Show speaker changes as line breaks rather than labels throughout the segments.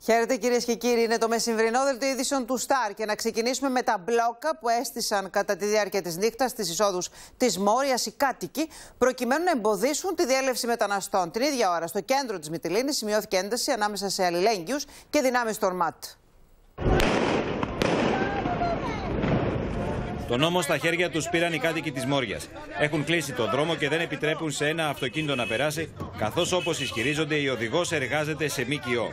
Χαίρετε κυρίες και κύριοι, είναι το μεσημβρινό δελτίο ειδήσεων του Σταρ και να ξεκινήσουμε με τα μπλόκα που έστησαν κατά τη διάρκεια της νύχτας στις εισόδους της Μόριας οι κάτοικοι προκειμένου να εμποδίσουν τη διέλευση μεταναστών. Την ίδια ώρα στο κέντρο της Μυτιλήνης σημειώθηκε ένταση ανάμεσα σε αλληλέγγυους και δυνάμεις των ΜΑΤ.
Το νόμο στα χέρια τους πήραν οι κάτοικοι της Μόριας. Έχουν κλείσει τον δρόμο και δεν επιτρέπουν σε ένα αυτοκίνητο να περάσει, καθώς όπως ισχυρίζονται η οδηγός εργάζεται σε ΜΚΟ.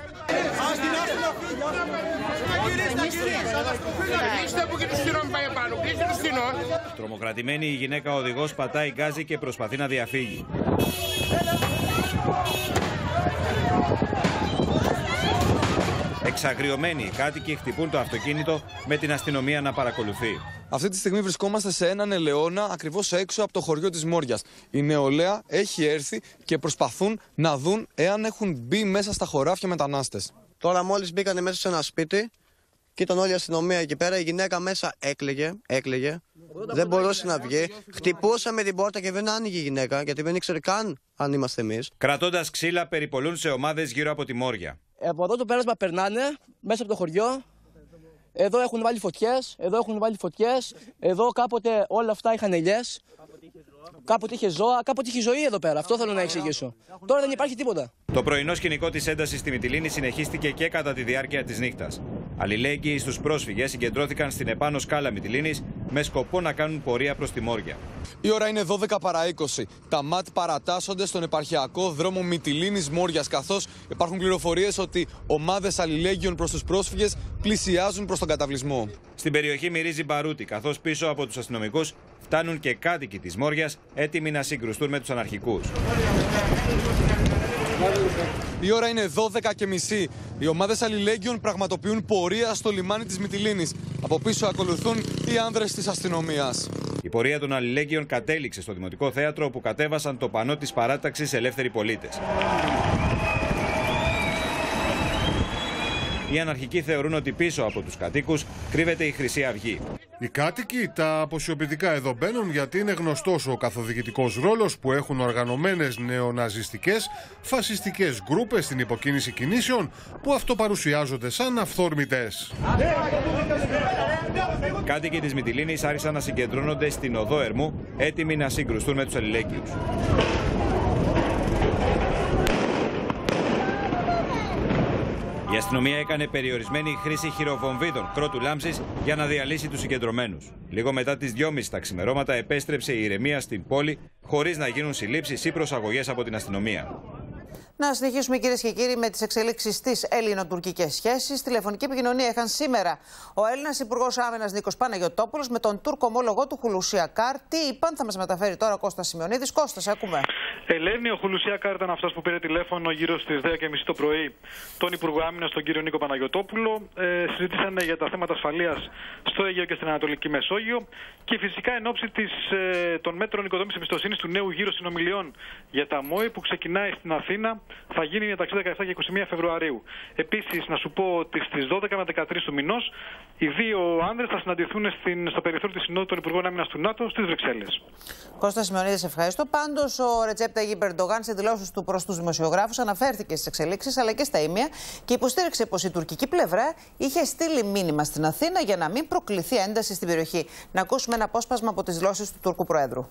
Τρομοκρατημένη η γυναίκα οδηγός πατάει γκάζι και προσπαθεί να διαφύγει. Εξαγριωμένοι οι κάτοικοι χτυπούν το αυτοκίνητο με την αστυνομία να παρακολουθεί.
Αυτή τη στιγμή βρισκόμαστε σε έναν ελαιώνα ακριβώς έξω από το χωριό της Μόριας. Η νεολαία έχει έρθει και προσπαθούν να δουν εάν έχουν μπει μέσα στα χωράφια μετανάστες.
Τώρα μόλις μπήκανε μέσα σε ένα σπίτι και ήταν όλη η αστυνομία εκεί πέρα. Η γυναίκα μέσα έκλαιγε. Δεν μπορούσε να βγει. Χτυπούσαμε την πόρτα και δεν άνοιγε η γυναίκα γιατί δεν ήξερε καν αν είμαστε εμείς.
Κρατώντας ξύλα, περιπολούν σε ομάδες γύρω από τη Μόρια.
Από εδώ το πέρασμα περνάνε μέσα από το χωριό. Εδώ έχουν βάλει φωτιές, εδώ κάποτε όλα αυτά είχαν ελιές. Κάποτε είχε ζώα, κάποτε είχε ζωή εδώ πέρα. Αυτό θέλω να εξηγήσω. Τώρα δεν υπάρχει τίποτα.
Το πρωινό σκηνικό της έντασης στη Μυτιλήνη συνεχίστηκε και κατά τη διάρκεια της νύχτας. Αλληλέγγυοι στους πρόσφυγες συγκεντρώθηκαν στην επάνω σκάλα Μυτιλήνης με σκοπό να κάνουν πορεία προς τη Μόρια.
Η ώρα είναι 12 παρά 20. Τα ΜΑΤ παρατάσσονται στον επαρχιακό δρόμο Μυτιλήνης Μόριας, καθώς υπάρχουν πληροφορίες ότι ομάδες αλληλέγγυων προς τους πρόσφυγες πλησιάζουν προς τον καταβλισμό.
Στην περιοχή μυρίζει μπαρούτι, καθώς πίσω από τους αστυνομικούς φτάνουν και κάτοικοι της Μόριας έτοιμοι να συγκρουστούν με τους αναρχικούς.
Η ώρα είναι 12:30. Οι ομάδες αλληλέγγυων πραγματοποιούν πορεία στο λιμάνι της Μυτιλήνης. Από πίσω ακολουθούν οι άνδρες της αστυνομίας.
Η πορεία των αλληλέγγυων κατέληξε στο Δημοτικό Θέατρο, όπου κατέβασαν το πανό της παράταξης Ελεύθεροι Πολίτες. Οι αναρχικοί θεωρούν ότι πίσω από τους κατοίκους κρύβεται η Χρυσή Αυγή.
Οι κάτοικοι τα αποσιωπητικά εδώ μπαίνουν γιατί είναι γνωστός ο καθοδηγητικός ρόλος που έχουν οργανωμένες νεοναζιστικές, φασιστικές γκρούπες στην υποκίνηση κινήσεων που αυτοπαρουσιάζονται σαν αυθόρμητες.
Κάτοικοι της Μυτιλήνης άρχισαν να συγκεντρώνονται στην οδό Ερμού, έτοιμοι να συγκρουστούν με τους αλληλέγγυους. Η αστυνομία έκανε περιορισμένη χρήση χειροβομβίδων κρότου λάμψης για να διαλύσει τους συγκεντρωμένους. Λίγο μετά τις 2:30 τα ξημερώματα επέστρεψε η ηρεμία στην πόλη, χωρίς να γίνουν συλλήψεις ή προσαγωγές από την αστυνομία.
Να συνεχίσουμε κυρίες και κύριοι με τις εξελίξεις στις ελληνοτουρκικές σχέσεις. Τηλεφωνική επικοινωνία είχαν σήμερα ο Έλληνας Υπουργός Άμυνας Νίκος Παναγιωτόπουλος με τον Τούρκο ομόλογο του Χουλουσί Ακάρ. Τι είπαν, θα μας μεταφέρει τώρα ο Κώστας Σημειονίδης. Κώστα, σε ακούμε.
Ελένη, ο Χουλουσί Ακάρ ήταν αυτός που πήρε τηλέφωνο γύρω στις 10:30 το πρωί τον Υπουργό Άμυνας, τον κύριο Νίκο Παναγιωτόπουλο. Συζήτησαν για τα θέματα ασφαλείας στο Αιγαίο και στην Ανατολική Μεσόγειο και φυσικά εν ώψη των μέτρων οικοδόμησης εμπιστοσύνης του νέου γύρου συνομιλιών για τα ΜΟΗ που ξεκινάει στην Αθήνα. Θα γίνει μεταξύ 17 και 21 Φεβρουαρίου. Επίσης, να σου πω ότι στις 12 με 13 του μηνός οι δύο άνδρες θα συναντηθούν στο περιθώριο της Συνόδου των Υπουργών Άμυνας του ΝΑΤΟ στις Βρυξέλλες.
Κώστα Σημειονίδη, ευχαριστώ. Πάντως, ο Ρετζέπ Ταγιπ Ερντογάν σε δηλώσεις του προς τους δημοσιογράφους αναφέρθηκε στις εξελίξεις αλλά και στα ήμια και υποστήριξε πως η τουρκική πλευρά είχε στείλει μήνυμα στην Αθήνα για να μην προκληθεί ένταση στην περιοχή. Να ακούσουμε ένα απόσπασμα από τις δηλώσεις του Τουρκού Προέδρου.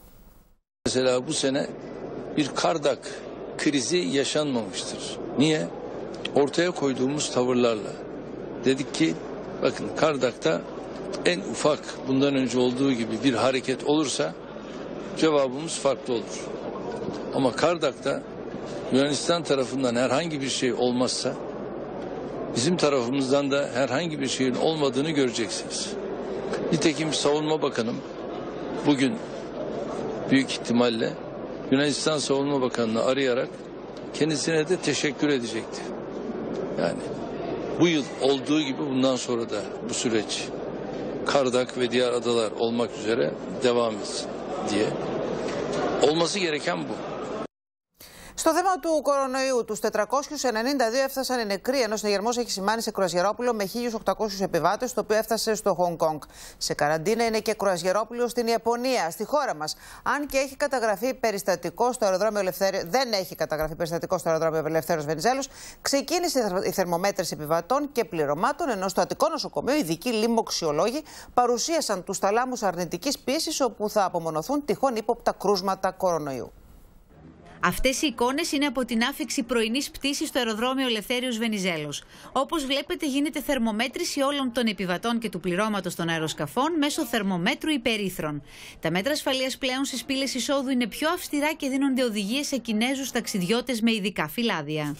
Krizi yaşanmamıştır. Niye? Ortaya koyduğumuz tavırlarla. Dedik ki bakın Kardak'ta en ufak bundan önce olduğu gibi bir hareket olursa cevabımız farklı olur. Ama Kardak'ta Yunanistan tarafından herhangi bir şey olmazsa bizim tarafımızdan da herhangi bir şeyin olmadığını göreceksiniz. Nitekim Savunma Bakanım bugün büyük ihtimalle Yunanistan Savunma Bakanı'nı arayarak kendisine de teşekkür edecekti. Yani bu yıl olduğu gibi bundan sonra da bu süreç Kardak ve diğer adalar olmak üzere devam etsin diye. Olması gereken bu.
Στο θέμα του κορονοϊού, τους 492 έφτασαν οι νεκροί, ενώ ο συναγερμός έχει σημάνει σε κρουαζιερόπουλο με 1.800 επιβάτες, το οποίο έφτασε στο Χονγκ Κονγκ. Σε καραντίνα είναι και κρουαζιερόπουλο στην Ιαπωνία, στη χώρα μας. Αν και έχει καταγραφεί περιστατικό στο αεροδρόμιο δεν έχει καταγραφεί περιστατικό στο αεροδρόμιο Ελευθέριος Βενιζέλος, ξεκίνησε η θερμομέτρηση επιβατών και πληρωμάτων, ενώ στο Αττικό νοσοκομείο ειδικοί λοιμοξιολόγοι παρουσίασαν τους θαλάμους αρνητικής πίεσης, όπου θα απομονωθούν τυχόν ύποπτα κρούσματα κορονοϊού.
Αυτές οι εικόνες είναι από την άφιξη πρωινής πτήσης στο αεροδρόμιο Ελευθέριος Βενιζέλος. Όπως βλέπετε, γίνεται θερμομέτρηση όλων των επιβατών και του πληρώματος των αεροσκαφών μέσω θερμομέτρου υπερήθρων. Τα μέτρα ασφαλείας πλέον στις πύλες εισόδου είναι πιο αυστηρά και δίνονται οδηγίες σε Κινέζους ταξιδιώτες με ειδικά φυλάδια.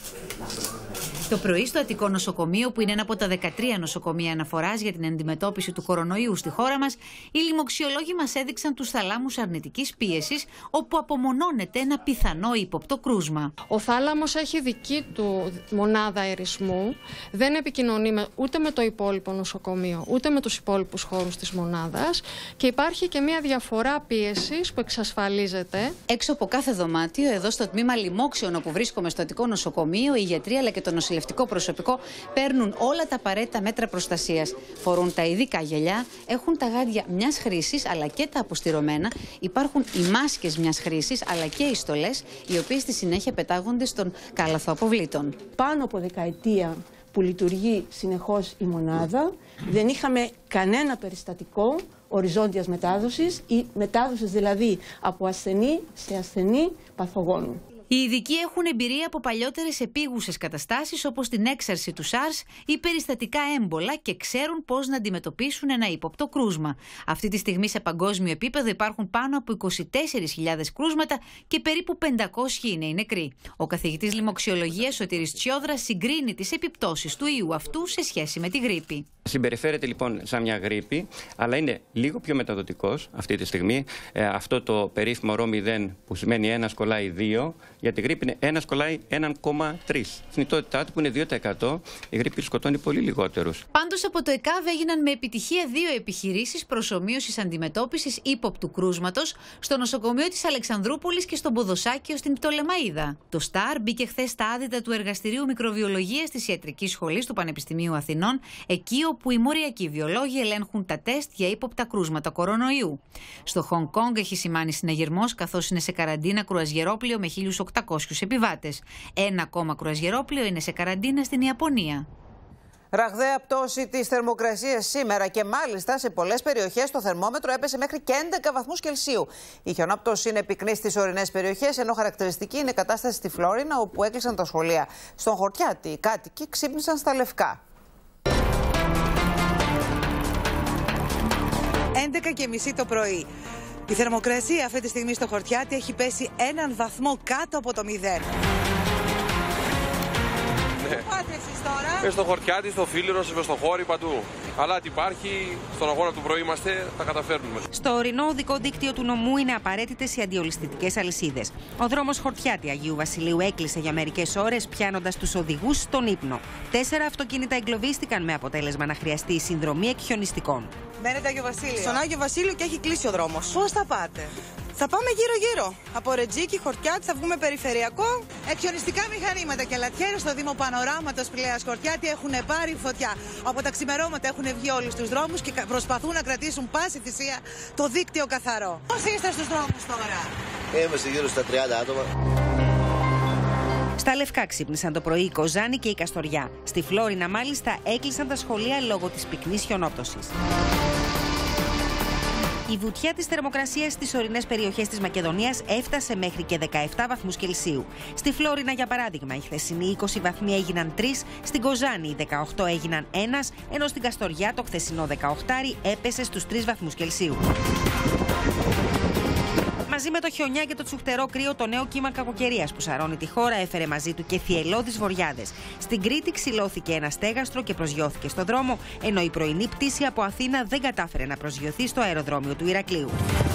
Το πρωί στο Αττικό νοσοκομείο, που είναι ένα από τα 13 νοσοκομεία αναφοράς για την αντιμετώπιση του κορονοϊού στη χώρα μας, οι λοιμοξιολόγοι μας έδειξαν τους θαλάμους αρνητικής πίεσης, όπου απομονώνεται ένα πιθανό ύποπτο κρούσμα.
Ο θάλαμος έχει δική του μονάδα αερισμού, δεν επικοινωνεί ούτε με το υπόλοιπο νοσοκομείο, ούτε με τους υπόλοιπους χώρους της μονάδας και υπάρχει και μια διαφορά πίεσης που εξασφαλίζεται.
Έξω από κάθε δωμάτιο, εδώ στο τμήμα λοιμόξεων όπου βρίσκομαι στο Αττικό νοσοκομείο, οι γιατροί αλλά και το νοσηλευτικό προσωπικό παίρνουν όλα τα απαραίτητα μέτρα προστασίας. Φορούν τα ειδικά γυαλιά, έχουν τα γάντια μιας χρήσης αλλά και τα αποστηρωμένα, υπάρχουν οι μάσκες μιας χρήσης αλλά και οι στολές, οι οποίες στη συνέχεια πετάγονται στον κάλαθο αποβλήτων.
Πάνω από δεκαετία που λειτουργεί συνεχώς η μονάδα, δεν είχαμε κανένα περιστατικό οριζόντιας μετάδοσης ή μετάδοσης δηλαδή από ασθενή σε ασθενή παθογόνου.
Οι ειδικοί έχουν εμπειρία από παλιότερες επίγουσες καταστάσεις όπως την έξαρση του SARS ή περιστατικά έμπολα και ξέρουν πώς να αντιμετωπίσουν ένα ύποπτο κρούσμα. Αυτή τη στιγμή σε παγκόσμιο επίπεδο υπάρχουν πάνω από 24.000 κρούσματα και περίπου 500 είναι οι νεκροί. Ο καθηγητής λοιμοξιολογίας Σωτήρης Τσιόδρας συγκρίνει τις επιπτώσεις του ιού αυτού σε σχέση με τη γρίπη.
Συμπεριφέρεται λοιπόν σαν μια γρίπη, αλλά είναι λίγο πιο μεταδοτικός αυτή τη στιγμή. Αυτό το περίφημο ρ0 που σημαίνει 1 κολλάει 2, για τη γρίπη είναι 1 κολλάει 1,3. Θνητότητά του που είναι 2%, η γρίπη σκοτώνει πολύ λιγότερους.
Πάντως από το ΕΚΑΒ έγιναν με επιτυχία 2 επιχειρήσεις προσομοίωσης αντιμετώπισης ύποπτου κρούσματος στο νοσοκομείο της Αλεξανδρούπολης και στον Ποδοσάκιο στην Πτολεμαΐδα. Το ΣΤΑΡ μπήκε χθες στα άδυτα του Εργαστηρίου Μικροβιολογίας της Ιατρικής Σχολής του Πανεπιστημίου Αθηνών, εκεί όπου οι μοριακοί βιολόγοι ελέγχουν τα τεστ για ύποπτα κρούσματα κορονοϊού. Στο Χονγκ Κονγκ έχει σημάνει συναγερμός, καθώς είναι σε καραντίνα κρουαζιερόπλιο με 1.800 επιβάτες. Ένα ακόμα κρουαζιερόπλιο είναι σε καραντίνα στην Ιαπωνία.
Ραγδαία πτώση της θερμοκρασίας σήμερα και μάλιστα σε πολλές περιοχές το θερμόμετρο έπεσε μέχρι και 11 βαθμούς Κελσίου. Η χιονόπτωση είναι πυκνή στις ορεινές περιοχές, ενώ χαρακτηριστική είναι η κατάσταση στη Φλόρινα, όπου έκλεισαν τα σχολεία. Στον Χορτιάτη οι κάτοικοι ξύπνησαν στα λευκά.
11:30 το πρωί. Η θερμοκρασία αυτή τη στιγμή στο Χορτιάτη έχει πέσει 1 βαθμό κάτω από το 0.
Ναι.
Πού πάτε εσείς τώρα?
Στο Χορτιάτη, στο Φίλιρο, στο Βεστοχώρι, παντού. Αλλά τι υπάρχει, στον αγώνα του πρωί είμαστε, θα καταφέρνουμε.
Στο ορεινό οδικό δίκτυο του νομού είναι απαραίτητες οι αντιολισθητικές αλυσίδες. Ο δρόμος Χορτιάτη Αγίου Βασιλείου έκλεισε για μερικές ώρες, πιάνοντας τους οδηγούς στον ύπνο. 4 αυτοκίνητα εγκλωβίστηκαν με αποτέλεσμα να χρειαστεί η συνδρομή εκχιονιστικών.
Μένετε Άγιο Βασίλειο. Στον Άγιο Βασίλειο και έχει κλείσει ο δρόμος. Πώς θα πάτε? Θα πάμε γύρω-γύρω. Από Ρετζίκι, Χορτιάτη, θα βγούμε περιφερειακό. Εκχιονιστικά μηχανήματα και λατιέρες στο Δήμο Πανοράματος Πηλαίας Χορτιάτη έχουν πάρει φωτιά. Από τα ξημερώματα έχουν βγει όλους τους δρόμους και προσπαθούν να κρατήσουν πάση θυσία το δίκτυο καθαρό. Πώς είστε στους δρόμους τώρα?
Είμαστε γύρω στα 30 άτομα.
Στα Λευκά ξύπνησαν το πρωί η Κοζάνη και η Καστοριά. Στη Φλόρινα, μάλιστα, έκλεισαν τα σχολεία λόγω της πυκνής χιονόπτωσης. Η βουτιά της θερμοκρασίας στις ορεινές περιοχές της Μακεδονίας έφτασε μέχρι και 17 βαθμούς Κελσίου. Στη Φλόρινα, για παράδειγμα, οι χθεσινοί 20 βαθμοί έγιναν 3, στην Κοζάνη οι 18 έγιναν 1, ενώ στην Καστοριά το χθεσινό 18 έπεσε στους 3 βαθμούς Κελσίου. Μαζί με το χιονιά και το τσουχτερό κρύο, το νέο κύμα κακοκαιρίας που σαρώνει τη χώρα έφερε μαζί του και θυελλώδεις βοριάδες. Στην Κρήτη ξυλώθηκε ένα στέγαστρο και προσγειώθηκε στο δρόμο, ενώ η πρωινή πτήση από Αθήνα δεν κατάφερε να προσγειωθεί στο αεροδρόμιο του Ηρακλείου.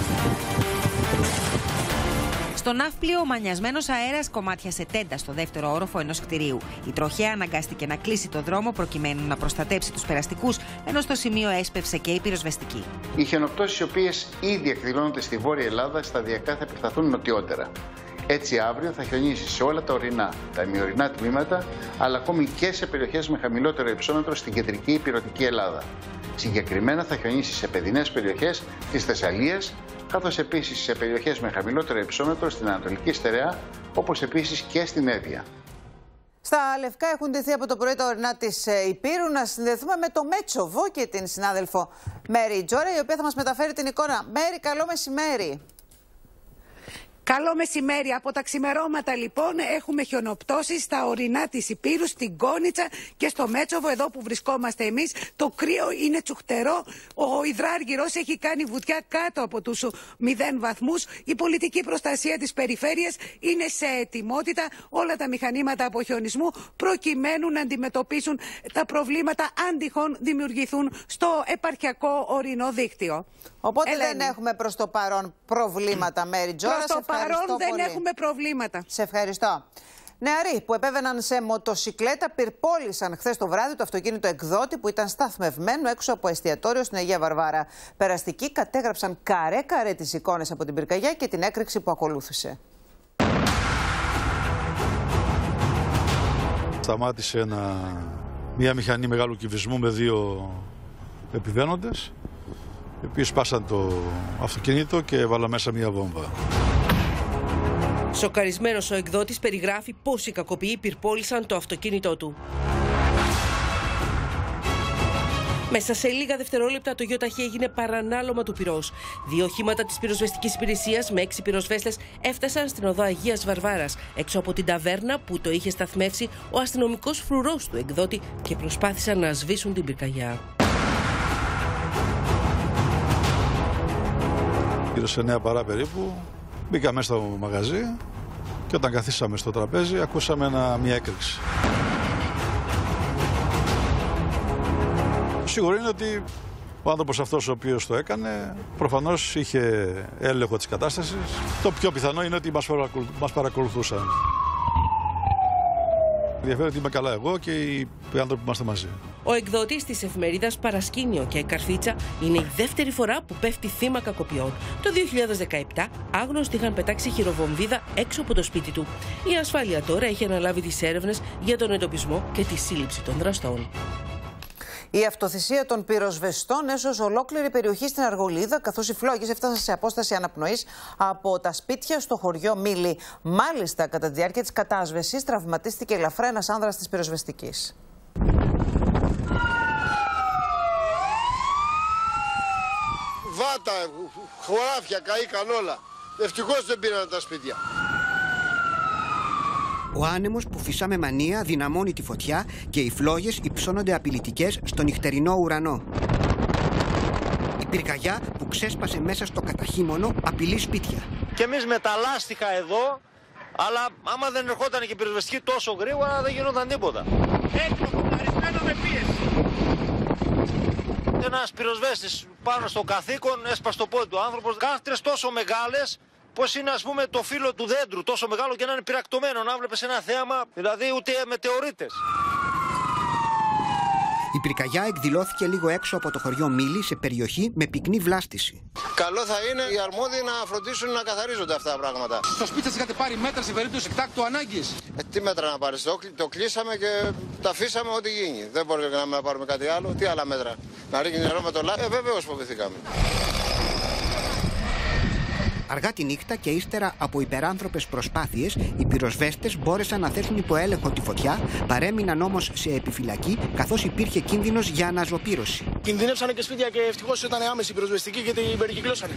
Στο ναύπλιο, ο μανιασμένος αέρας κομμάτιασε τέντα στο δεύτερο όροφο ενός κτηρίου. Η τροχέα αναγκάστηκε να κλείσει το δρόμο προκειμένου να προστατέψει τους περαστικούς, ενώ στο σημείο έσπευσε και η πυροσβεστική.
Οι χιονοπτώσεις, οι οποίες ήδη εκδηλώνονται στη Βόρεια Ελλάδα, σταδιακά θα επεκταθούν νοτιότερα. Έτσι αύριο θα χιονίσει σε όλα τα ορεινά, τα ημιορεινά τμήματα, αλλά ακόμη και σε περιοχές με χαμηλότερο υψόμετρο στην κεντρική υπηρετική Ελλάδα. Συγκεκριμένα θα χιονίσει σε παιδινές περιοχές της Θεσσαλίας, καθώς επίσης σε περιοχές με χαμηλότερο υψόμετρο στην Ανατολική Στερεά, όπως επίσης και στην Εύβοια.
Στα Λευκά έχουν ντυθεί από το πρωί τα ορεινά της Υπήρου. Να συνδεθούμε με το Μέτσοβο και την συνάδελφο Μέρη Τζόρα, η οποία θα μας μεταφέρει την εικόνα. Μέρη, καλό μεσημέρι.
Καλό μεσημέρι. Από τα ξημερώματα λοιπόν έχουμε χιονοπτώσεις στα ορεινά της Υπήρου, στην Κόνιτσα και στο Μέτσοβο, εδώ που βρισκόμαστε εμείς. Το κρύο είναι τσουχτερό. Ο υδράργυρος έχει κάνει βουτιά κάτω από τους 0 βαθμούς. Η πολιτική προστασία της περιφέρειας είναι σε ετοιμότητα, όλα τα μηχανήματα αποχιονισμού, προκειμένου να αντιμετωπίσουν τα προβλήματα αν τυχόν δημιουργηθούν στο επαρχιακό ορεινό δίκτυο.
Οπότε δεν έχουμε προς το παρόν προβλήματα, Μέρη Τζόρα.
Προς το παρόν δεν έχουμε προβλήματα.
Σε ευχαριστώ. Νεαροί που επέβαιναν σε μοτοσικλέτα πυρπόλησαν χθες το βράδυ το αυτοκίνητο εκδότη που ήταν σταθμευμένο έξω από εστιατόριο στην Αγία Βαρβάρα. Περαστικοί κατέγραψαν καρέ-καρέ τις εικόνες από την πυρκαγιά και την έκρηξη που ακολούθησε.
Σταμάτησε μια μηχανή μεγάλου κυβισμού με 2 επιβαίνοντες, οι οποίοι σπάσαν το αυτοκίνητο και έβαλαν μέσα μια βόμβα.
Σοκαρισμένος ο εκδότης περιγράφει πώς οι κακοποιοί πυρπόλησαν το αυτοκίνητό του. Μέσα σε λίγα δευτερόλεπτα το ΙΟΤΑΧΗ έγινε παρανάλωμα του πυρός. 2 οχήματα της πυροσβεστικής υπηρεσίας με 6 πυροσβέστες έφτασαν στην οδό Αγίας Βαρβάρας, έξω από την ταβέρνα που το είχε σταθμεύσει ο αστυνομικός φρουρός του εκδότη και προσπάθησαν να σβήσουν την πυρκαγιά.
Γύρω σε 9 παρά περίπου, μπήκα μέσα στο μαγαζί και όταν καθίσαμε στο τραπέζι ακούσαμε μια έκρηξη. Σίγουρο είναι ότι ο άνθρωπος αυτός ο οποίος το έκανε προφανώς είχε έλεγχο της κατάστασης. Το πιο πιθανό είναι ότι μας παρακολουθούσαν. Ενδιαφέρει ότι είμαι καλά εγώ και οι άνθρωποι που είμαστε μαζί.
Ο εκδότης της εφημερίδας Παρασκήνιο και Καρφίτσα είναι η δεύτερη φορά που πέφτει θύμα κακοποιών. Το 2017 άγνωστοι είχαν πετάξει χειροβομβίδα έξω από το σπίτι του. Η ασφάλεια τώρα έχει αναλάβει τις έρευνες για τον εντοπισμό και τη σύλληψη των δραστών.
Η αυτοθυσία των πυροσβεστών έσωσε ολόκληρη περιοχή στην Αργολίδα, καθώς οι φλόγες έφτασαν σε απόσταση αναπνοής από τα σπίτια στο χωριό Μήλι. Μάλιστα, κατά τη διάρκεια της κατάσβεσης, τραυματίστηκε ελαφρά ένας άνδρας της πυροσβεστικής.
Βάτα, χωράφια, καήκαν όλα. Ευτυχώς δεν πήραν τα σπίτια.
Ο άνεμος που φυσά με μανία δυναμώνει τη φωτιά και οι φλόγες υψώνονται απειλητικές στο νυχτερινό ουρανό. Η πυρκαγιά που ξέσπασε μέσα στο καταχύμωνο απειλεί σπίτια.
Και εμείς με τα λάστιχα εδώ, αλλά άμα δεν ερχόταν και η πυροσβεστική τόσο γρήγορα δεν γινόταν τίποτα.
Έκλωχο, με πίεση.
Ένας πυροσβέστης πάνω στο καθήκον έσπασε το πόδι του άνθρωπος. Κάφτρες τόσο μεγάλες, πώς είναι ας πούμε το φύλλο του δέντρου, τόσο μεγάλο και να είναι πυρακτωμένο, να βλέπεις ένα θέαμα, δηλαδή ούτε μετεωρίτες.
Η πυρκαγιά εκδηλώθηκε λίγο έξω από το χωριό Μήλι, σε περιοχή με πυκνή βλάστηση.
Καλό θα είναι οι αρμόδιοι να φροντίσουν να καθαρίζονται αυτά τα πράγματα.
Στο σπίτι σας είχατε πάρει μέτρα σε περίπτωση εκτάκτου ανάγκης?
Τι μέτρα να πάρεις, το κλείσαμε και τα αφήσαμε ό,τι γίνει. Δεν μπορούμε να πάρουμε κάτι άλλο. Τι άλλα μέτρα, να ρίχνει νερό με το λάδι? Βεβαίως φοβηθήκαμε.
Αργά τη νύχτα και ύστερα από υπεράνθρωπες προσπάθειες, οι πυροσβέστες μπόρεσαν να θέσουν υπό έλεγχο τη φωτιά, παρέμειναν όμως σε επιφυλακή, καθώς υπήρχε κίνδυνος για αναζωπήρωση.
Κινδυνεύσανε και σπίτια και ευτυχώς ήταν άμεση πυροσβεστική και την περικυκλώσανε.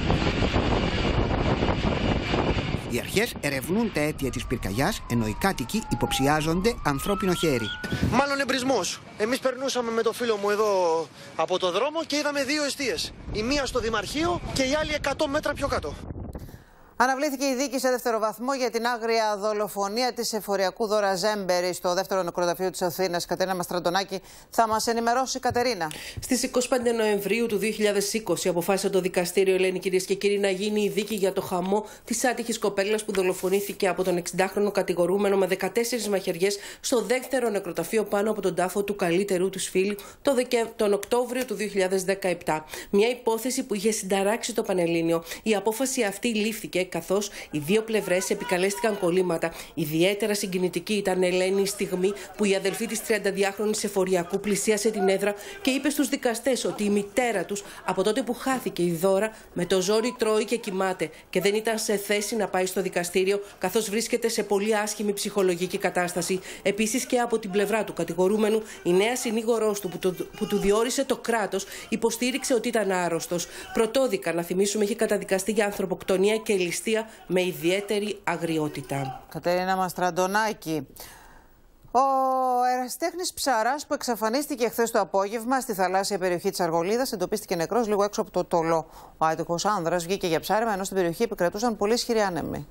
Οι αρχές ερευνούν τα αίτια της πυρκαγιάς, ενώ οι κάτοικοι υποψιάζονται ανθρώπινο χέρι.
Μάλλον εμπρισμός. Εμείς περνούσαμε με το φίλο μου εδώ από το δρόμο και είδαμε 2 εστίες. Η μία στο Δημαρχείο και η άλλη 100 μέτρα πιο κάτω.
Αναβλήθηκε η δίκη σε δεύτερο βαθμό για την άγρια δολοφονία της εφοριακού Δώρα Ζέμπερη στο δεύτερο νεκροταφείο της Αθήνας. Κατερίνα Μαστραντονάκη, θα μας ενημερώσει η Κατερίνα.
Στις 25 Νοεμβρίου του 2020 αποφάσισε το δικαστήριο, Ελένη, κυρίες και κύριοι, να γίνει η δίκη για το χαμό της άτυχης κοπέλας που δολοφονήθηκε από τον 60χρονο κατηγορούμενο με 14 μαχαιριές στο δεύτερο νεκροταφείο πάνω από τον τάφο του καλύτερου του φίλου τον Οκτώβριο του 2017. Μια υπόθεση που είχε συνταράξει το Πανελλήνιο. Η απόφαση αυτή λήφθηκε καθώς οι δύο πλευρές επικαλέστηκαν κολλήματα. Ιδιαίτερα συγκινητική ήταν, Ελένη, η στιγμή που η αδελφή της 32χρονης εφοριακού πλησίασε την έδρα και είπε στους δικαστές ότι η μητέρα τους, από τότε που χάθηκε η Δώρα, με το ζόρι τρώει και κοιμάται και δεν ήταν σε θέση να πάει στο δικαστήριο, καθώς βρίσκεται σε πολύ άσχημη ψυχολογική κατάσταση. Επίσης, και από την πλευρά του κατηγορούμενου, η νέα συνήγορός του που του διόρισε το κράτος υποστήριξε ότι ήταν άρρωστος. Πρωτόδικα, να θυμίσουμε, είχε καταδικαστεί για ανθρωποκτονία και ληστεία με ιδιαίτερη αγριότητα.
Κατερίνα Μαστραντονάκη. Ο ερασιτέχνης Ψαράς που εξαφανίστηκε χθες το απόγευμα στη θαλάσσια περιοχή της Αργολίδας εντοπίστηκε νεκρός λίγο έξω από το Τολό. Ο άτυχος άνδρας βγήκε για ψάρεμα ενώ στην περιοχή επικρατούσαν πολύ ισχυροί άνεμοι.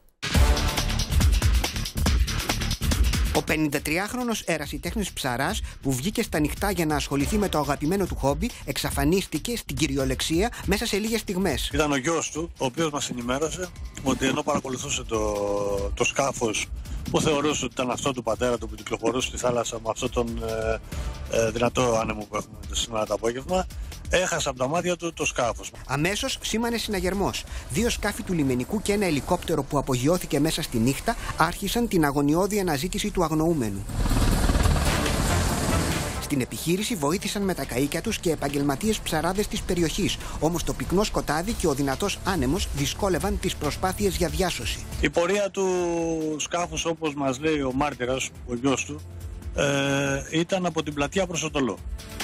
Ο 53χρονος ερασιτέχνης Ψαράς που βγήκε στα νυχτά για να ασχοληθεί με το αγαπημένο του χόμπι εξαφανίστηκε στην κυριολεξία μέσα σε λίγες στιγμές.
Ήταν ο γιος του, ο οποίος μας ενημέρωσε ότι ενώ παρακολουθούσε το σκάφος που θεωρούσε ότι ήταν αυτό του πατέρα του που κυκλοφορούσε στη θάλασσα με αυτόν τον δυνατό άνεμο που έχουμε σήμερα το απόγευμα, έχασε από τα μάτια του το σκάφος.
Αμέσως σήμανε συναγερμός. 2 σκάφη του λιμενικού και ένα ελικόπτερο που απογειώθηκε μέσα στη νύχτα άρχισαν την αγωνιώδη αναζήτηση του αγνοούμενου. Στην επιχείρηση βοήθησαν με τα καΐκια τους και επαγγελματίες ψαράδες της περιοχής. Όμως το πυκνό σκοτάδι και ο δυνατός άνεμος δυσκόλευαν τις προσπάθειες για διάσωση.
Η πορεία του σκάφους, όπως μας λέει ο μάρτυρας, ο γιος του, ήταν από την πλατεία προς το Τολό.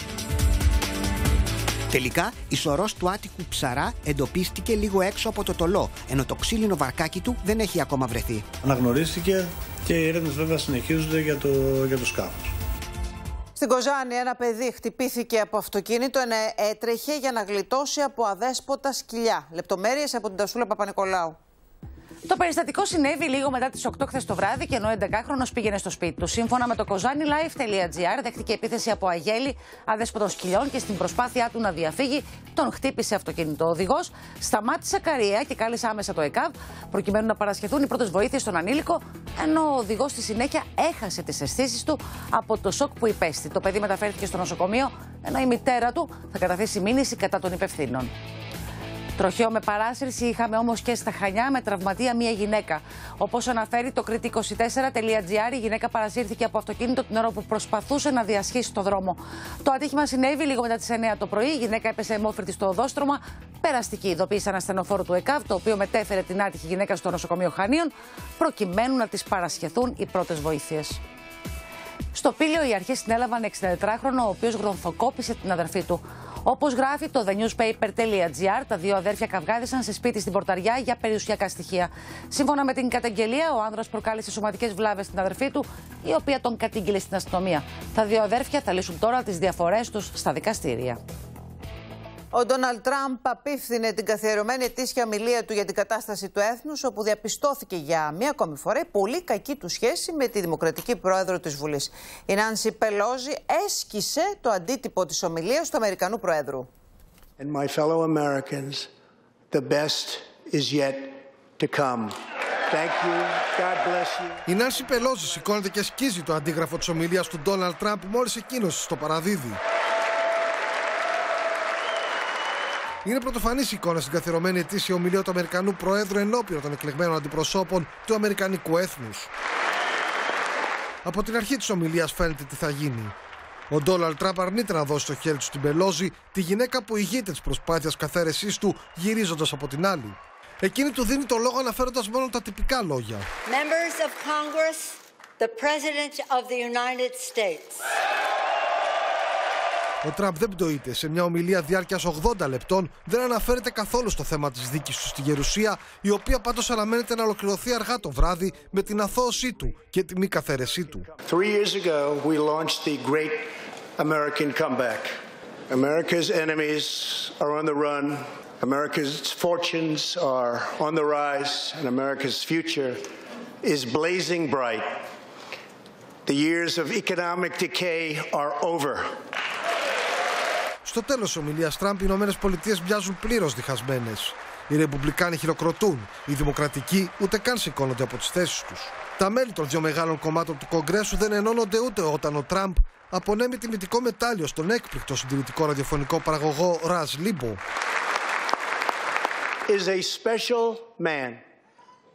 Τελικά, η σωρός του άτυχου Ψαρά εντοπίστηκε λίγο έξω από το Τολό, ενώ το ξύλινο βαρκάκι του δεν έχει ακόμα βρεθεί.
Αναγνωρίστηκε και οι έρευνες βέβαια συνεχίζονται για το σκάφος.
Στην Κοζάνη ένα παιδί χτυπήθηκε από αυτοκίνητο ενώ έτρεχε για να γλιτώσει από αδέσποτα σκυλιά. Λεπτομέρειες από την Τασούλα Παπα-Νικολάου.
Το περιστατικό συνέβη λίγο μετά τις 8 χθες το βράδυ και ενώ ο 11χρονος πήγαινε στο σπίτι του. Σύμφωνα με το kozanilife.gr, δέχτηκε επίθεση από αγέλη αδέσποτων σκυλιών και στην προσπάθειά του να διαφύγει τον χτύπησε αυτοκίνητο. Ο οδηγός σταμάτησε καρία και κάλεσε άμεσα το ΕΚΑΒ προκειμένου να παρασχεθούν οι πρώτες βοήθειες στον ανήλικο, ενώ ο οδηγός στη συνέχεια έχασε τις αισθήσεις του από το σοκ που υπέστη. Το παιδί μεταφέρθηκε στο νοσοκομείο, ενώ η μητέρα του θα καταθέσει μήνυση κατά των υπευθύνων. Τροχαίο με παράσυρση είχαμε όμως και στα Χανιά με τραυματία μία γυναίκα. Όπως αναφέρει το Crete24.gr, η γυναίκα παρασύρθηκε από αυτοκίνητο την ώρα που προσπαθούσε να διασχίσει το δρόμο. Το ατύχημα συνέβη λίγο μετά τις 9 το πρωί. Η γυναίκα έπεσε αιμόφυρτη στο οδόστρωμα. Περαστική ειδοποίησε ένα ασθενοφόρο του ΕΚΑΒ, το οποίο μετέφερε την άτυχη γυναίκα στο νοσοκομείο Χανίων, προκειμένου να της παρασχεθούν οι πρώτες βοήθειες. Στο Πήλαιο, οι αρχές συνέλαβαν 64χρονο, ο οποίος γρονθοκόπησε την αδερφή του. Όπως γράφει το thenewspaper.gr, τα δύο αδέρφια καυγάδισαν σε σπίτι στην Πορταριά για περιουσιακά στοιχεία. Σύμφωνα με την καταγγελία, ο άνδρας προκάλεσε σωματικές βλάβες στην αδερφή του, η οποία τον κατήγγειλε στην αστυνομία. Τα δύο αδέρφια θα λύσουν τώρα τις διαφορές τους στα δικαστήρια.
Ο Ντόναλντ Τραμπ απίφθινε την καθιερωμένη ετήσια ομιλία του για την κατάσταση του έθνους, όπου διαπιστώθηκε για μία ακόμη φορά πολύ κακή του σχέση με τη Δημοκρατική Πρόεδρο της Βουλής. Η Νάνσι Πελόζη έσκησε το αντίτυπο της ομιλίας του Αμερικανού Προέδρου.
And my fellow Americans, the best is yet to come. Thank you. God bless you.
Η Νάνσι Πελόζη σηκώνεται και σκίζει το αντίγραφο της ομιλίας του Ντόναλντ Τραμπ μόλις εκείνος στο παραδίδει. Είναι πρωτοφανής εικόνα στην καθιερωμένη ετήσια ομιλία του Αμερικανού Προέδρου ενώπιον των εκλεγμένων αντιπροσώπων του Αμερικανικού έθνους. Από την αρχή της ομιλίας φαίνεται τι θα γίνει. Ο Ντόναλντ Τραμπ αρνείται να δώσει το χέρι του στην Πελόζη, τη γυναίκα που ηγείται της προσπάθειας καθαίρεσής του, γυρίζοντας από την άλλη. Εκείνη του δίνει το λόγο αναφέροντας μόνο τα τυπικά λόγια.
Members of Congress, the President of the United States.
Ο Τραμπ δεν πτωείται. Σε μια ομιλία διάρκειας 80 λεπτών δεν αναφέρεται καθόλου στο θέμα της δίκης του στη Γερουσία, η οποία πάντως αναμένεται να ολοκληρωθεί αργά το βράδυ με την αθώωσή του και τη μη καθαίρεσή του.
3 years ago we launched the great American comeback. America's enemies are on the run. America's fortunes are on the rise and America's future is blazing bright. The years of economic decay are over.
Στο τέλος της ομιλίας Τραμπ, οι Ηνωμένες Πολιτείες μοιάζουν πλήρως διχασμένες. Οι Ρεπουμπλικάνοι χειροκροτούν, οι Δημοκρατικοί ούτε καν σηκώνονται από τις θέσεις τους. Τα μέλη των δύο μεγάλων κομμάτων του Κογκρέσου δεν ενώνονται ούτε όταν ο Τραμπ απονέμει τιμητικό μετάλλιο στον έκπληκτο συντηρητικό ραδιοφωνικό παραγωγό Ραζ Λίμπο.
Is a special man.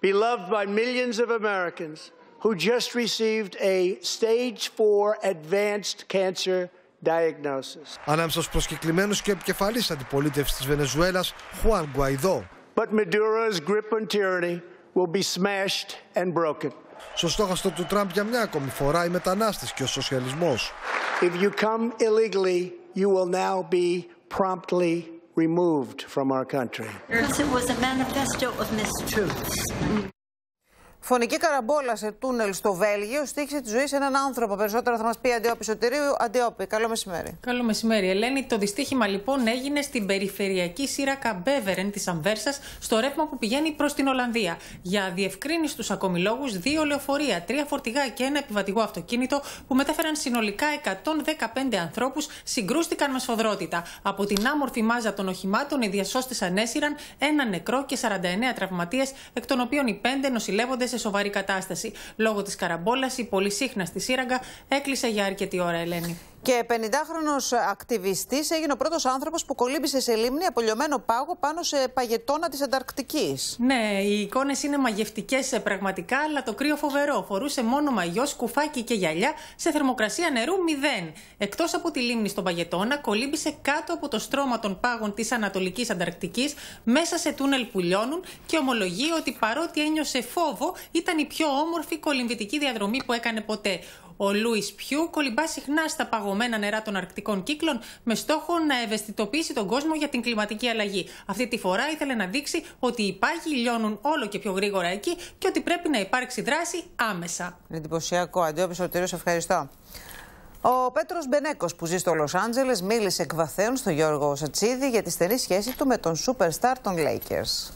beloved by millions of Americans who just received a stage 4 advanced cancer diagnosis.
Ανάμεσα στους προσκεκλημένους και επικεφαλής αντιπολίτευσης της Βενεζουέλας, Χουάν Γκουαϊδό.
But Maduro's grip on tyranny will be smashed and broken.
Στο στόχαστρο του Τραμπ για μια ακόμη φορά οι μετανάστες και ο σοσιαλισμός.
If you come illegally, you will now be promptly removed from our country.
Because it was a manifesto of mistruths.
Φωνική καραμπόλα σε τούνελ στο Βέλγιο στοίχησε τη ζωή σε έναν άνθρωπο. Περισσότερα θα μας πει Αντιόπη Σωτηρίου. Αντιόπη, καλό μεσημέρι.
Καλό μεσημέρι, Ελένη. Το δυστύχημα λοιπόν έγινε στην περιφερειακή σύραγγα Μπέβερεν της Αμβέρσας, στο ρεύμα που πηγαίνει προς την Ολλανδία. Για διευκρίνηση στους ακόμη λόγους, 2 λεωφορεία, 3 φορτηγά και ένα επιβατικό αυτοκίνητο που μετέφεραν συνολικά 115 ανθρώπους συγκρούστηκαν με σφοδρότητα. Από την άμορφη μάζα των οχημάτων, οι διασώστες ανέσυραν ένα νεκρό και 49 τραυματίες, εκ των οποίων οι 5 νοσηλεύονται σε σοβαρή κατάσταση. Λόγω της καραμπόλας, η πολυσύχναστη σύραγγα έκλεισε για αρκετή ώρα, Ελένη.
Και 50χρονος ακτιβιστής έγινε ο πρώτος άνθρωπος που κολύμπησε σε λίμνη από λιωμένο πάγο πάνω σε παγετώνα της Ανταρκτικής.
Ναι, οι εικόνες είναι μαγευτικές πραγματικά, αλλά το κρύο φοβερό. Φορούσε μόνο μαγιό, σκουφάκι και γυαλιά σε θερμοκρασία νερού 0. Εκτός από τη λίμνη στον παγετώνα, κολύμπησε κάτω από το στρώμα των πάγων της Ανατολικής Ανταρκτικής, μέσα σε τούνελ που λιώνουν και ομολογεί ότι παρότι ένιωσε φόβο, ήταν η πιο όμορφη κολυμβητική διαδρομή που έκανε ποτέ. Ο Λούις Πιού κολυμπά συχνά στα παγωμένα νερά των αρκτικών κύκλων με στόχο να ευαισθητοποιήσει τον κόσμο για την κλιματική αλλαγή. Αυτή τη φορά ήθελε να δείξει ότι οι πάγοι λιώνουν όλο και πιο γρήγορα εκεί και ότι πρέπει να υπάρξει δράση άμεσα.
Εντυπωσιακό. Αντιόπη Σωτηρίου, σε ευχαριστώ. Ο Πέτρος Μπενέκος, που ζει στο Λος Άντζελες, μίλησε εκ βαθέων στον Γιώργο Σατσίδη για τη στενή σχέση του με τον superstar των Lakers.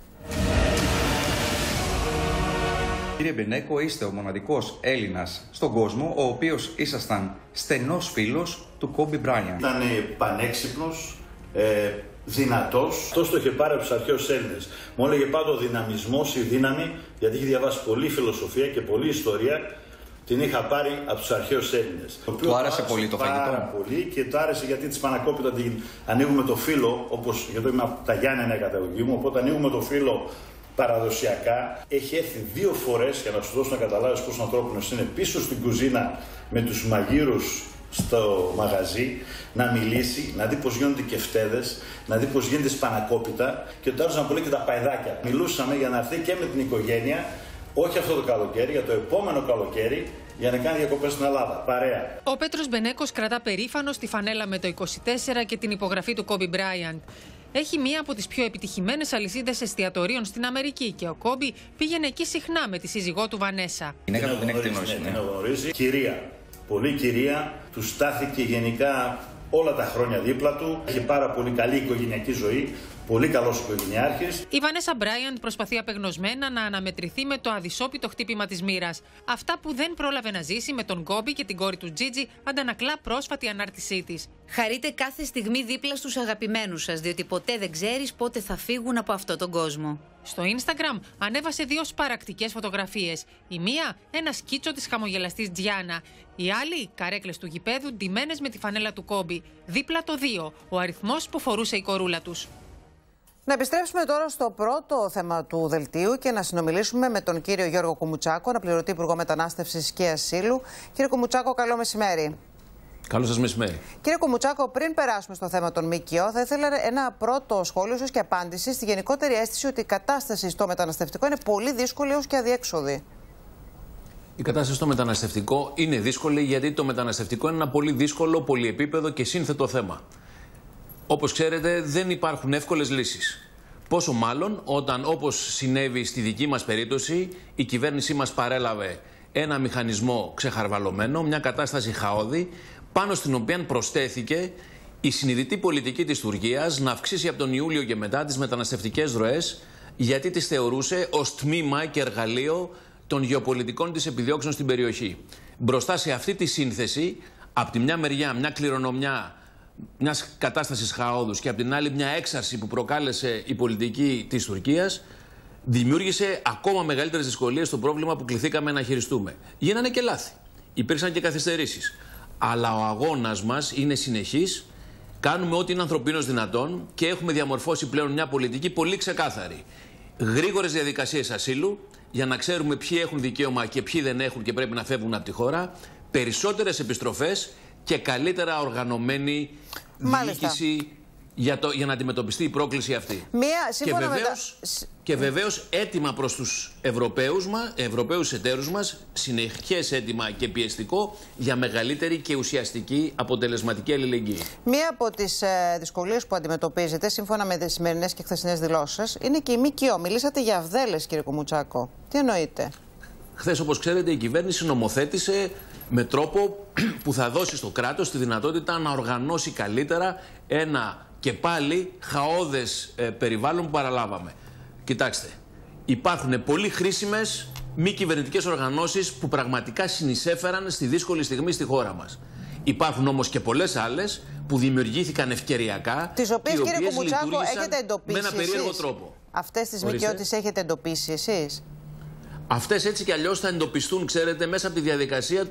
Κύριε Μπενέκο, είστε ο μοναδικός Έλληνας στον κόσμο ο οποίος ήσασταν στενός φίλος του Κόμπι Μπράιαντ.
Ήταν πανέξυπνος, δυνατός. Αυτό το είχε πάρει από τους αρχαίους Έλληνες. Μου έλεγε πάντα ο δυναμισμός, η δύναμη, γιατί είχε διαβάσει πολλή φιλοσοφία και πολλή ιστορία. Την είχα πάρει από τους αρχαίους Έλληνες.
Του άρεσε πολύ το φαγητό.
Πάρα πολύ και του άρεσε γιατί τη σπανακόπιτα την ανοίγουμε το φύλλο, όπως γιατί είμαι από τα Γιάννενα η καταγωγή μου, οπότε ανοίγουμε το φύλλο παραδοσιακά. Έχει έρθει 2 φορές για να σου δώσω να καταλάβεις πόσο ανθρώπινος είναι πίσω στην κουζίνα με τους μαγείρους στο μαγαζί, να μιλήσει, να δει πώς γίνονται οι κεφτέδες, να δει πώς γίνεται σπανακόπιτα και το άρεσε να πολύ και τα παϊδάκια. Μιλούσαμε για να έρθει και με την οικογένεια, όχι αυτό το καλοκαίρι, για το επόμενο καλοκαίρι, για να κάνει διακοπές στην Ελλάδα. Παρέα.
Ο Πέτρος Μπενέκος κρατά περήφανος τη φανέλα με το 24 και την υπογραφή του Κόμπι Μπράιαντ. Έχει μία από τις πιο επιτυχημένες αλυσίδες εστιατορίων στην Αμερική και ο Κόμπι πήγαινε εκεί συχνά με τη σύζυγό του Βανέσα.
Την γνωρίζει.
Κυρία. Πολύ κυρία. Του στάθηκε γενικά όλα τα χρόνια δίπλα του. Έχει πάρα πολύ καλή οικογενειακή ζωή. Πολύ καλός οικογενειάρχης.
Η Βανέσα Μπράιαντ προσπαθεί απεγνωσμένα να αναμετρηθεί με το αδυσόπιτο χτύπημα της μοίρας. Αυτά που δεν πρόλαβε να ζήσει με τον Κόμπι και την κόρη του Τζίτζι αντανακλά πρόσφατη ανάρτησή της.
Χαρείτε κάθε στιγμή δίπλα στους αγαπημένους σας, διότι ποτέ δεν ξέρεις πότε θα φύγουν από αυτόν τον κόσμο.
Στο Instagram ανέβασε 2 σπαρακτικές φωτογραφίες. Η μία, ένα σκίτσο της χαμογελαστής Τζιάνα. Η άλλη, καρέκλες του γηπέδου ντυμένες με τη φανέλα του Κόμπι. Δίπλα το 2, ο αριθμός που φορούσε η κορούλα τους.
Να επιστρέψουμε τώρα στο πρώτο θέμα του δελτίου και να συνομιλήσουμε με τον κύριο Γιώργο Κουμουτσάκο, αναπληρωτή Υπουργό Μετανάστευσης και Ασύλου. Κύριε Κουμουτσάκο, καλό μεσημέρι.
Καλό σας μεσημέρι.
Κύριε Κουμουτσάκο, πριν περάσουμε στο θέμα των ΜΚΟ, θα ήθελα ένα πρώτο σχόλιο ίσως και απάντηση στη γενικότερη αίσθηση ότι η κατάσταση στο μεταναστευτικό είναι πολύ δύσκολη έως και αδιέξοδη.
Η κατάσταση στο μεταναστευτικό είναι δύσκολη γιατί το μεταναστευτικό είναι ένα πολύ δύσκολο, πολυεπίπεδο και σύνθετο θέμα. Όπως ξέρετε, δεν υπάρχουν εύκολες λύσεις. Πόσο μάλλον όταν, όπως συνέβη στη δική μας περίπτωση, η κυβέρνησή μας παρέλαβε ένα μηχανισμό ξεχαρβαλωμένο, μια κατάσταση χαόδη, πάνω στην οποία προσθέθηκε η συνειδητή πολιτική της Τουρκίας να αυξήσει από τον Ιούλιο και μετά τις μεταναστευτικές ροές, γιατί τις θεωρούσε ως τμήμα και εργαλείο των γεωπολιτικών της επιδιώξεων στην περιοχή. Μπροστά σε αυτή τη σύνθεση, από τη μια μεριά μια κληρονομιά μιας κατάστασης χαόδους και από την άλλη μια έξαρση που προκάλεσε η πολιτική της Τουρκίας, δημιούργησε ακόμα μεγαλύτερες δυσκολίες στο πρόβλημα που κληθήκαμε να χειριστούμε. Γίνανε και λάθη. Υπήρξαν και καθυστερήσεις. Αλλά ο αγώνας μας είναι συνεχής. Κάνουμε ό,τι είναι ανθρωπίνως δυνατόν και έχουμε διαμορφώσει πλέον μια πολιτική πολύ ξεκάθαρη. γρήγορες διαδικασίες ασύλου, για να ξέρουμε ποιοι έχουν δικαίωμα και ποιοι δεν έχουν και πρέπει να φεύγουν από τη χώρα, περισσότερες επιστροφές και καλύτερα οργανωμένη διοίκηση για να αντιμετωπιστεί η πρόκληση αυτή. Και βεβαίως έτοιμα προς τους Ευρωπαίους εταίρους μας, συνεχές έτοιμα και πιεστικό για μεγαλύτερη και ουσιαστική αποτελεσματική αλληλεγγύη.
Μία από τις δυσκολίες που αντιμετωπίζετε, σύμφωνα με τις σημερινές και χθεσινές δηλώσεις, είναι και η ΜΚΟ. Μιλήσατε για αυδέλες, κύριε Κουμουτσάκο. Τι εννοείτε?
Χθες, όπως ξέρετε, η κυβέρνηση νομοθέτησε με τρόπο που θα δώσει στο κράτος τη δυνατότητα να οργανώσει καλύτερα ένα και πάλι χαόδες περιβάλλον που παραλάβαμε. Κοιτάξτε, υπάρχουν πολύ χρήσιμες μη κυβερνητικές οργανώσεις που πραγματικά συνεισέφεραν στη δύσκολη στιγμή στη χώρα μας. Υπάρχουν όμως και πολλές άλλες που δημιουργήθηκαν ευκαιριακά,
τις οποίες, κύριε Κουμουτσάκο, έχετε εντοπίσει
με ένα περίεργο τρόπο.
Αυτές τις ΜΚΟ τις έχετε εντοπίσει εσείς?
Αυτές έτσι κι αλλιώς θα εντοπιστούν, ξέρετε, μέσα από τη διαδικασία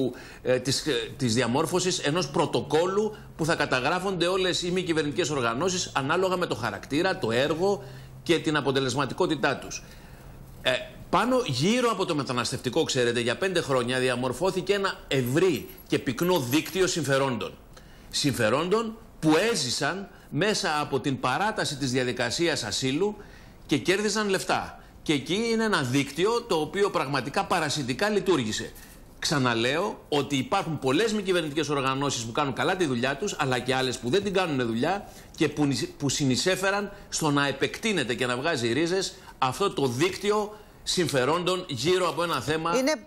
της διαμόρφωσης ενός πρωτοκόλου που θα καταγράφονται όλες οι μη κυβερνητικές οργανώσεις ανάλογα με το χαρακτήρα, το έργο και την αποτελεσματικότητά τους. Πάνω γύρω από το μεταναστευτικό, ξέρετε, για 5 χρόνια διαμορφώθηκε ένα ευρύ και πυκνό δίκτυο συμφερόντων. Συμφερόντων που έζησαν μέσα από την παράταση της διαδικασίας ασύλου και κέρδισαν λεφτά. Και εκεί είναι ένα δίκτυο το οποίο πραγματικά παρασιτικά λειτουργήσε. Ξαναλέω ότι υπάρχουν πολλές μη κυβερνητικές οργανώσεις που κάνουν καλά τη δουλειά τους, αλλά και άλλες που δεν την κάνουν δουλειά και που συνεισέφεραν στο να επεκτείνεται και να βγάζει ρίζες αυτό το δίκτυο συμφερόντων γύρω από ένα θέμα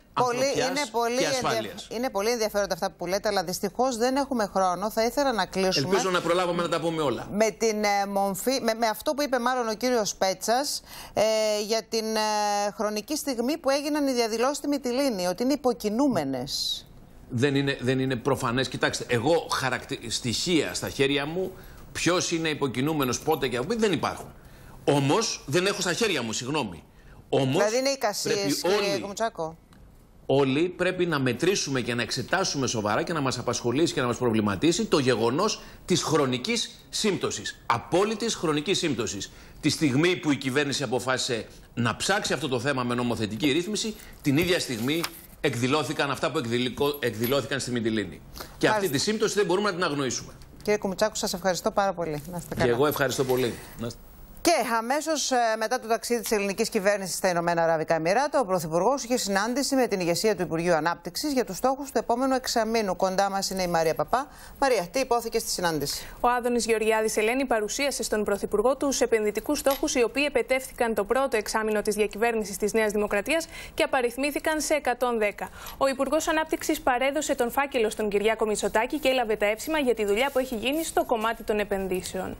και ασφάλειας.
Είναι πολύ ενδιαφέροντα αυτά που λέτε, αλλά δυστυχώς δεν έχουμε χρόνο. Θα ήθελα να κλείσουμε.
Ελπίζω να προλάβουμε να τα πούμε όλα.
Με την μομφή, με αυτό που είπε μάλλον ο κύριος Πέτσας για την χρονική στιγμή που έγιναν οι διαδηλώσεις στη Μυτιλήνη, ότι είναι υποκινούμενες.
Δεν είναι προφανές. Κοιτάξτε, εγώ στοιχεία στα χέρια μου, ποιος είναι υποκινούμενος, πότε και από πού, δεν υπάρχουν. Όμως δεν έχω στα χέρια μου, συγγνώμη. Όμως,
δηλαδή είναι εικασίες, κύριε Κουμουτσάκο.
Όλοι πρέπει να μετρήσουμε και να εξετάσουμε σοβαρά και να μας απασχολήσει και να μας προβληματίσει το γεγονός της χρονικής σύμπτωσης. Απόλυτης χρονικής σύμπτωσης. Τη στιγμή που η κυβέρνηση αποφάσισε να ψάξει αυτό το θέμα με νομοθετική ρύθμιση, την ίδια στιγμή εκδηλώθηκαν αυτά που εκδηλώθηκαν στη Μυτιλήνη. Και αυτή τη σύμπτωση δεν μπορούμε να την αγνοήσουμε.
Κύριε Κουμουτσάκο, σας ευχαριστώ πάρα πολύ. Να είστε καλά.
Και εγώ ευχαριστώ πολύ.
Και αμέσως μετά το ταξίδι της ελληνικής κυβέρνησης στα Ηνωμένα Αραβικά Εμιράτα, ο Πρωθυπουργός είχε συνάντηση με την ηγεσία του Υπουργείου Ανάπτυξης για τους στόχους του επόμενου εξαμήνου. Κοντά μας είναι η Μαρία Παπά. Μαρία, τι υπόθηκε στη συνάντηση?
Ο Άδωνης Γεωργιάδης, Ελένη, παρουσίασε στον Πρωθυπουργό τους επενδυτικούς στόχους, οι οποίοι επετεύθηκαν το πρώτο εξάμηνο της διακυβέρνησης της Νέας Δημοκρατίας και απαριθμήθηκαν σε 110. Ο Υπουργός Ανάπτυξης παρέδωσε τον φάκελο στον Κυριάκο Μητσοτάκη και έλαβε τα εύσημα για τη δουλειά που έχει γίνει στο κομμάτι των επενδύσεων.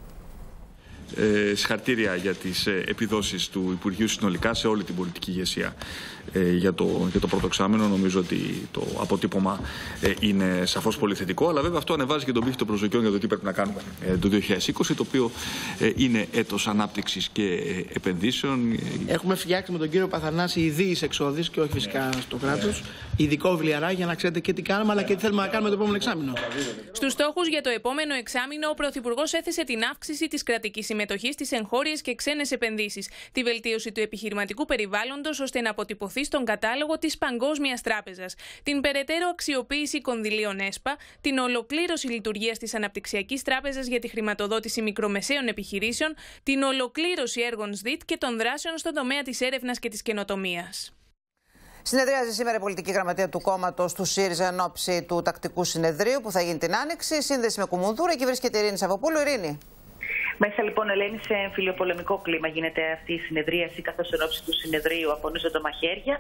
Συγχαρητήρια για τις επιδόσεις του Υπουργείου συνολικά σε όλη την πολιτική ηγεσία για το πρώτο εξάμηνο. Νομίζω ότι το αποτύπωμα είναι σαφώς πολύ θετικό, αλλά βέβαια αυτό ανεβάζει και τον πύχη των προσδοκιών για το τι πρέπει να κάνουμε το 2020, το οποίο είναι έτος ανάπτυξης και επενδύσεων.
Έχουμε φτιάξει με τον κύριο Παθανάση ιδίεις εξόδεις και όχι φυσικά στο κράτος, ειδικό βιβλιαρά για να ξέρετε και τι κάνουμε, αλλά και τι θέλουμε να κάνουμε το επόμενο εξάμηνο.
Στους στόχους για το επόμενο εξάμηνο, ο Πρωθυπουργός έθεσε την αύξηση της κρατικής συμμετοχής στις εγχώριες και ξένες επενδύσεις, τη βελτίωση του επιχειρηματικού περιβάλλοντος ώστε να αποτυπωθεί στον κατάλογο της Παγκόσμιας Τράπεζας, την περαιτέρω αξιοποίηση κονδυλίων ΕΣΠΑ, την ολοκλήρωση λειτουργίας της Αναπτυξιακής Τράπεζας για τη χρηματοδότηση μικρομεσαίων επιχειρήσεων, την ολοκλήρωση έργων ΣΔΙΤ και των δράσεων στον τομέα της έρευνας και της καινοτομίας.
Συνεδριάζει σήμερα η πολιτική γραμματεία του κόμματος του ΣΥΡΙΖΑ εν ώψη του τακτικού συνεδρίου που θα γίνει την Άνοιξη. Σύνδεση με Κουμουνδούρα, εκεί βρίσκεται η Ειρήνη Σαββοπούλου. Ειρήνη.
Μέσα λοιπόν, Ελένη, σε εμφυλιοπολεμικό κλίμα γίνεται αυτή η συνεδρίαση, καθώς εν ώψη του συνεδρίου απονίζονται μαχαίρια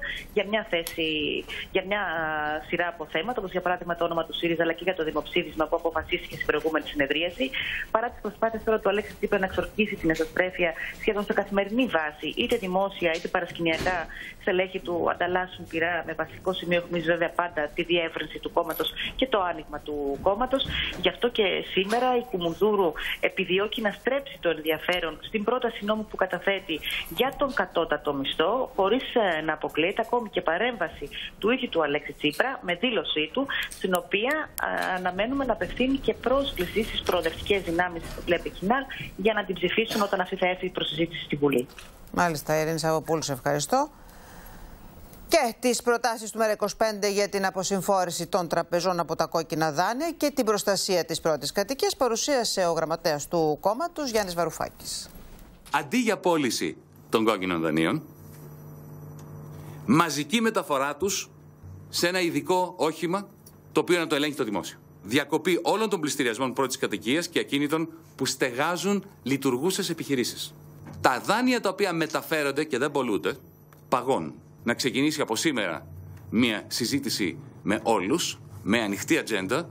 για μια σειρά από θέματα, όπως για παράδειγμα το όνομα του ΣΥΡΙΖΑ, αλλά και για το δημοψήφισμα που αποφασίστηκε στην προηγούμενη συνεδρίαση. Παρά τις προσπάθειες τώρα του Αλέξη Τσίπρα να εξορκίσει την εσωσπρέφεια σχεδόν σε καθημερινή βάση, είτε δημόσια είτε παρασκηνιακά, στελέχη του ανταλλάσσουν πειρά, με βασικό σημείο έχουμε βέβαια πάντα τη διεύρυνση του κόμματος και το άνοιγμα του κόμματος. Γι' αυτό και σήμερα η Κουμουνδούρου επιδιώκει να αναστρέψει το ενδιαφέρον στην πρόταση νόμου που καταθέτει για τον κατώτατο μισθό, χωρίς να αποκλείεται ακόμη και παρέμβαση του ίδιου του Αλέξη Τσίπρα με δήλωσή του, στην οποία αναμένουμε να απευθύνει και πρόσκληση στις προοδευτικές δυνάμεις του Πλέπε Κινάλ για να την ψηφίσουν όταν αυτή θα έρθει προς συζήτηση στη Βουλή.
Μάλιστα, Ειρήνη Σαββοπούλου, σε ευχαριστώ. Και τις προτάσεις του ΜΕΡΑ25 για την αποσυμφόρηση των τραπεζών από τα κόκκινα δάνεια και την προστασία της πρώτης κατοικίας παρουσίασε ο γραμματέας του κόμματος Γιάννης Βαρουφάκης.
Αντί για πώληση των κόκκινων δανείων, μαζική μεταφορά τους σε ένα ειδικό όχημα το οποίο να το ελέγχει το δημόσιο. Διακοπή όλων των πληστηριασμών πρώτης κατοικίας και ακίνητων που στεγάζουν λειτουργούσες επιχειρήσεις. Τα δάνεια τα οποία μεταφέρονται και δεν πωλούνται, παγώνουν. Να ξεκινήσει από σήμερα μια συζήτηση με όλους, με ανοιχτή ατζέντα.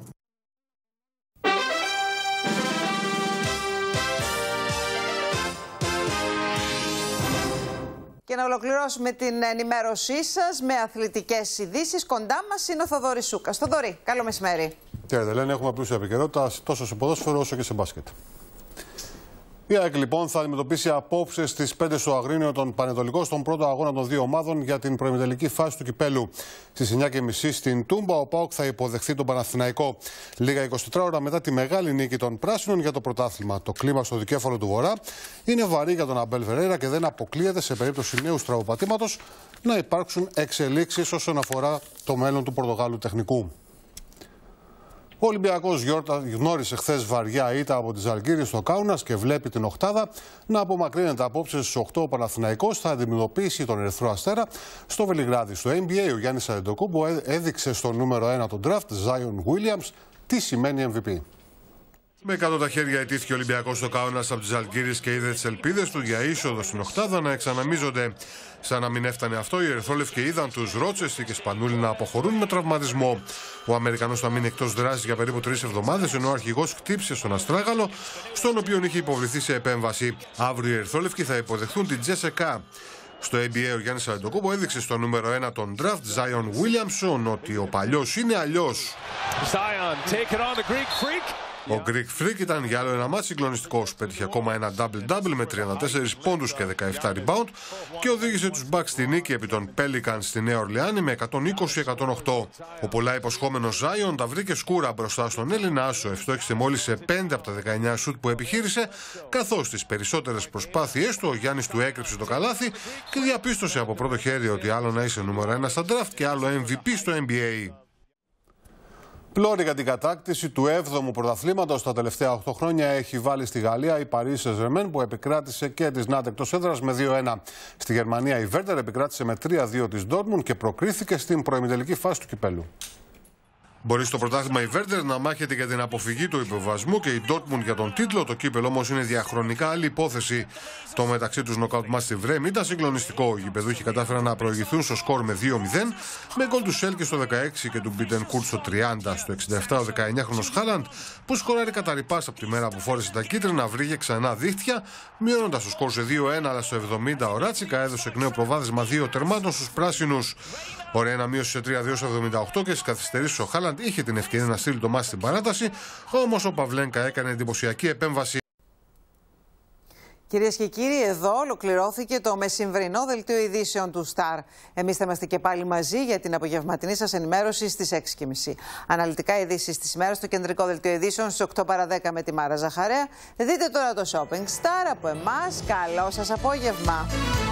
Και να ολοκληρώσουμε την ενημέρωσή σας με αθλητικές ειδήσεις. Κοντά μας είναι ο Θοδωρής Σούκας. Θοδωρή, καλό μεσημέρι.
Κύριε Δελένη, έχουμε πλούσια επικαιρότητα τόσο σε ποδόσφαιρο όσο και σε μπάσκετ. Η ΑΕΚ λοιπόν θα αντιμετωπίσει απόψε στις 5 στο Αγρίνιο τον Πανετολικό στον πρώτο αγώνα των δύο ομάδων για την προημιτελική φάση του κυπέλου. Στις 9:30 στην Τούμπα ο ΠΑΟΚ θα υποδεχθεί τον Παναθηναϊκό. Λίγα 24 ώρα μετά τη μεγάλη νίκη των Πράσινων για το πρωτάθλημα. Το κλίμα στο δικέφαλο του Βορρά είναι βαρύ για τον Αμπέλ Φερέιρα και δεν αποκλείεται σε περίπτωση νέου τραυματήματος να υπάρξουν εξελίξεις όσον αφορά το μέλλον του Πορτογάλου τεχνικού. Ο Ολυμπιακός γνώρισε χθες βαριά ήττα από τη Ζαλγκίρις στο Κάουνας και βλέπει την οκτάδα να απομακρύνεται απόψε στις 8. Ο Παναθηναϊκός θα αντιμετωπίσει τον Ερυθρό Αστέρα στο Βελιγράδι. Στο NBA ο Γιάννης Αντετοκούμπο έδειξε στο νούμερο 1 τον draft Zion Williams τι σημαίνει MVP. Με 100 τα χέρια ετήθηκε ο Ολυμπιακός στο Κάουνας από τις Ζαλγκίρις και είδε τις ελπίδες του για είσοδο στην οκτάδα να εξαναμίζονται. Σαν να μην έφτανε αυτό, οι ερυθρόλευκοι είδαν τους Ρότσεστη και Σπανούλη να αποχωρούν με τραυματισμό. Ο Αμερικανός θα μείνει εκτός δράσης για περίπου 3 εβδομάδες, ενώ ο αρχηγός χτύπησε στον Αστράγαλο, στον οποίο είχε υποβληθεί σε επέμβαση. Αύριο οι ερυθρόλευκοι θα υποδεχθούν την Τζέσεκα. Στο NBA ο Γιάννης Αντετοκούμπο έδειξε στο νούμερο 1 τον draft Zion Williamson ότι ο παλιός είναι αλλιώς. Ο Greek Freak ήταν για άλλο ένα μάτς συγκλονιστικός. Πέτυχε ακόμα ένα double-double με 34 πόντους και 17 rebound και οδήγησε τους Bucks στη νίκη επί των Pelicans στη Νέα Ορλεάνη με 120-108. Ο πολλά υποσχόμενος Zion τα βρήκε σκούρα μπροστά στον Έλληνα άσο. Ευστόχισε μόλις σε 5 από τα 19 σουτ που επιχείρησε, καθώς στις περισσότερες προσπάθειές του ο Γιάννης του έκρυψε το καλάθι και διαπίστωσε από πρώτο χέρι ότι άλλο να είσαι νούμερο 1 στα draft και άλλο MVP στο NBA. Πλώρη για την κατάκτηση του 7ου πρωταθλήματος τα τελευταία 8 χρόνια έχει βάλει στη Γαλλία η Paris Saint-Germain που επικράτησε και της Νάντ εκτός έδρας με 2-1. Στη Γερμανία η Werder επικράτησε με 3-2 της Dortmund και προκρίθηκε στην προημιτελική φάση του κυπέλου. Μπορεί στο πρωτάθλημα η Werder να μάχεται για την αποφυγή του υποβασμού και η Dortmund για τον τίτλο. Το κύπελο όμως είναι διαχρονικά άλλη υπόθεση. Το μεταξύ τους νοκάουτ μάτς στη Βρέμ ήταν συγκλονιστικό. Οι γηπεδούχοι κατάφεραν να προηγηθούν στο σκορ με 2-0 με γκολ του Σέλκε στο 16 και του Μπιτενκούρτ στο 30. Στο 67 ο 19χρονος Χάλαντ που σκοράρει κατά ρηπάς από τη μέρα που φόρεσε τα κίτρινα βρήκε ξανά δίχτυα, μειώνοντας το σκορ σε 2-1, αλλά στο 70 ο Ράτσικα έδωσε εκ νέου προβάδισμα 2 τερμάτων στους πράσινους. Ωραία ένα μείωση σε 3-2 στο 78 και στις καθυστερήσεις ο Χάλαντ είχε την ευκαιρία να στείλει το μάτι στην παράταση, όμως ο Παυλένκα έκανε εντυπωσιακή επέμβαση.
Κυρίες και κύριοι, εδώ ολοκληρώθηκε το μεσημβρινό δελτίο ειδήσεων του Star. Εμείς θα είμαστε και πάλι μαζί για την απογευματινή σας ενημέρωση στις 6:30. Αναλυτικά ειδήσεις της ημέρας στο κεντρικό δελτίο ειδήσεων στις 8 παρά 10 με τη Μάρα Ζαχαρέα. Δείτε τώρα το Shopping Star από εμάς. Καλό σας απόγευμα.